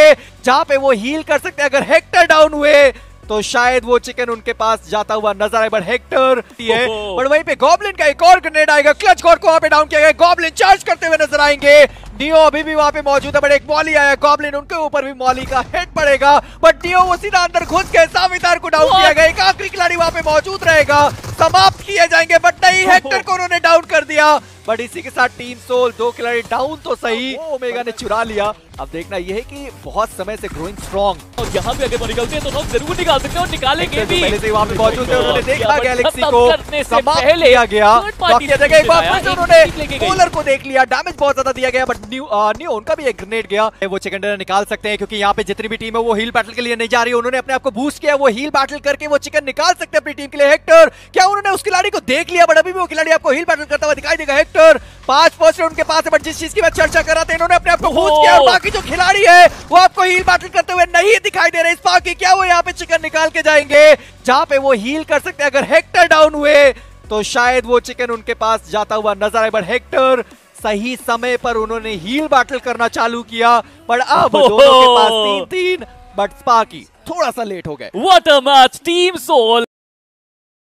जाएंगे जहां पे वो हील कर सकते हैं। अगर हेक्टर डाउन हुए तो शायद वो चिकन उनके पास जाता हुआ नजर आए, बट हेक्टर है। बट वहीं पे गॉब्लिन का एक और ग्रेनेड आएगा, क्लच गॉड को वहां पे डाउन किया गया। गॉब्लिन चार्ज करते हुए नजर आएंगे, नियो अभी भी वहां पे मौजूद है, बट एक मॉली आया गॉब्लिन, उनके ऊपर भी मॉली का हेड पड़ेगा, बट नियो वो सीधा अंदर घुस के सावितार को डाउन किया गया। एक आखिरी खिलाड़ी वहां पे मौजूद रहेगा, समाप्त किए जाएंगे, बट नहीं, हेक्टर को उन्होंने डाउन कर दिया। बट इसी के साथ टीम सोल 2 खिलाड़ी डाउन तो सही, ओमेगा ने चुरा लिया। अब देखना यह है कि बहुत समय से ग्रोइंग स्ट्रॉन्ग, और यहाँ पे अगर वो निकलते हैं तो हम जरूर निकाल सकते हैं और निकालेंगे भी। पहले से वहां पे मौजूद थे, उन्होंने देखा गैलेक्सी को करने से समाप्त पहले किया गया। जगह एक बार फिर से उन्होंने पोलर को देख लिया, डैमेज बहुत ज्यादा दिया गया, बट नियो उनका भी एक ग्रेनेड गया। वो चिकन डिनर निकाल सकते हैं क्योंकि यहाँ पे जितनी भी टीम है वो हील बैटल के लिए नहीं जा रही है। उन्होंने अपने आप को बूस्ट किया, वो हील बैटल करके वो चिकन निकाल सकते हैं अपनी टीम के लिए। हेक्टर, क्या उन्होंने उस खिलाड़ी को देख लिया? बट अभी भी वो खिलाड़ी आपको हील बैटल करता हुआ दिखाई देगा। हेक्टर 5% उनके पास है, बट जिस चीज की मैं चर्चा कर रहा था, इन्होंने अपने आप को बूस्ट किया, और बाकी जो खिलाड़ी है वो आपको हील बैटल करते हुए नहीं दिखाई दे रहे। स्पार्की, क्या वो यहाँ पे चिकन निकाल के जाएंगे जहां पे वो हील कर सकते हैं? अगर हेक्टर डाउन हुए तो शायद वो चिकन उनके पास जाता हुआ नजर आए, बट हेक्टर सही समय पर उन्होंने हील बैटल करना चालू किया। बट अब दोनों के पास 3-3, बट स्पार्की थोड़ा सा लेट हो गए। What a match team soul.